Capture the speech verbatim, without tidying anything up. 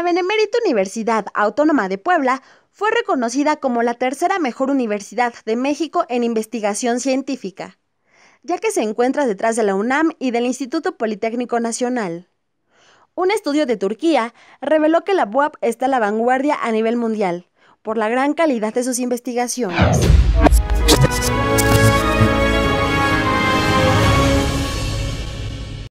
Benemérita Universidad Autónoma de Puebla fue reconocida como la tercera mejor universidad de México en investigación científica, ya que se encuentra detrás de la UNAM y del Instituto Politécnico Nacional. Un estudio de Turquía reveló que la B U A P está a la vanguardia a nivel mundial, por la gran calidad de sus investigaciones.